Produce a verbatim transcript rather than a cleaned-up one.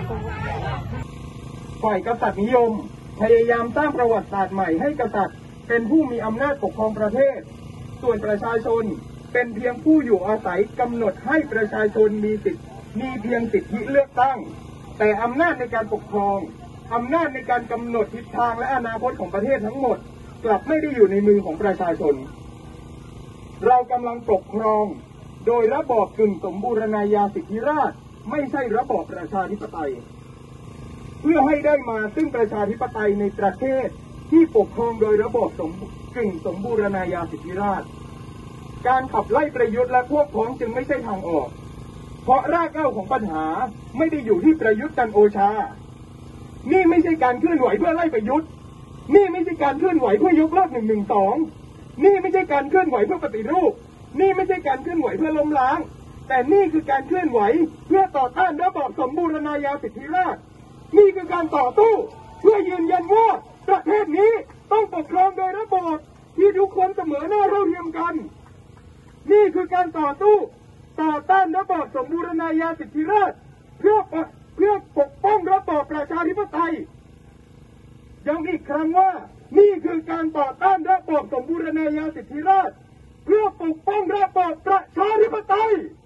ฝ่ายกษัตริย์นิยมพยายามสร้างประวัติศาสตร์ใหม่ให้กษัตริย์เป็นผู้มีอำนาจปกครองประเทศส่วนประชาชนเป็นเพียงผู้อยู่อาศัยกำหนดให้ประชาชนมีสิทธิมีเพียงสิทธิเลือกตั้งแต่อำนาจในการปกครองอำนาจในการกำหนดทิศทางและอนาคตของประเทศทั้งหมดกลับไม่ได้อยู่ในมือของประชาชนเรากำลังปกครองโดยระบอบกึ่งสมบูรณาญาสิทธิราชย์ไม่ใช่ระบอบประชาธิปไตยเพื่อให้ได้มาซึ่งประชาธิปไตยในประเทศที่ปกครองโดยระบอบสมกึ่งสมบูรณาญาสิทธิราชย์การขับไล่ประยุทธ์และพวกพ้องจึงไม่ใช่ทางออกเพราะรากเหง้าของปัญหาไม่ได้อยู่ที่ประยุทธ์จันทร์โอชานี่ไม่ใช่การเคลื่อนไหวเพื่อไล่ประยุทธ์นี่ไม่ใช่การเคลื่อนไหวเพื่อยกเลิกหนึ่งหนึ่งสองนี่ไม่ใช่การเคลื่อนไหวเพื่อปฏิรูปนี่ไม่ใช่การเคลื่อนไหวเพื่อล้มล้างแต่นี่คือการเคลื่อนไหวเพื่อต่อต้านระบอบสมบูรณาญาสิทธิราชย์นี่คือการต่อสู้เพื่อยืนยันว่าประเทศนี้ต้องปกครองโดยระบอบที่ทุกคนเสมอหน้าเท่าเทียมกันนี่คือการต่อสู้ต่อต้านระบอบสมบูรณาญาสิทธิราชย์เพื่อเพื่อปกป้องระบอบประชาธิปไตยย้ำอีกครั้งว่านี่คือการต่อต้านระบอบสมบูรณาญาสิทธิราชย์เพื่อปกป้องระบอบประชาธิปไตย